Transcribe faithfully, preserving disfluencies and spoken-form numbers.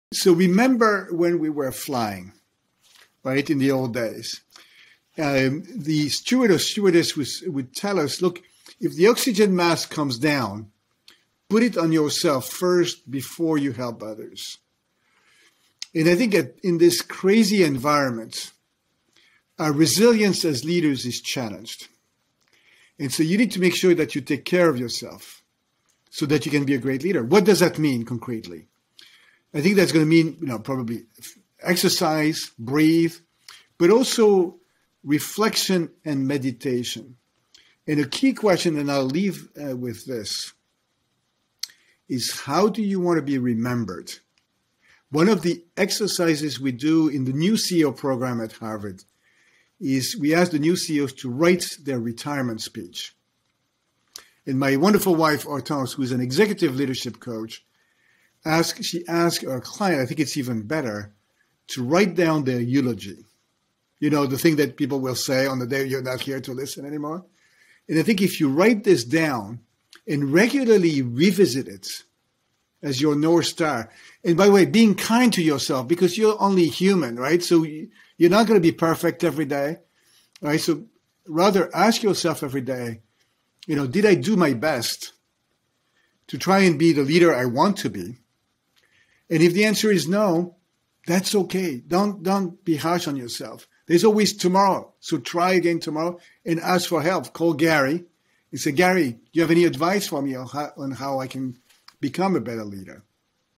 So remember when we were flying, right, in the old days, um, the steward or stewardess was, would tell us, look, if the oxygen mask comes down, put it on yourself first before you help others. And I think that in this crazy environment, our resilience as leaders is challenged. And so you need to make sure that you take care of yourself so that you can be a great leader. What does that mean concretely? I think that's going to mean, you know, probably exercise, breathe, but also reflection and meditation. And a key question, and I'll leave uh, with this, is how do you want to be remembered? One of the exercises we do in the new C E O program at Harvard is we ask the new C E Os to write their retirement speech. And my wonderful wife, Hortense, who's an executive leadership coach, ask, she asked our client, I think it's even better, to write down their eulogy. You know, the thing that people will say on the day you're not here to listen anymore. And I think if you write this down and regularly revisit it as your North Star, and by the way, being kind to yourself, because you're only human, right? So you're not going to be perfect every day, right? So rather ask yourself every day, you know, did I do my best to try and be the leader I want to be? And if the answer is no, that's okay. Don't, don't be harsh on yourself. There's always tomorrow. So try again tomorrow and ask for help. Call Gary and say, Gary, do you have any advice for me on how, on how I can become a better leader?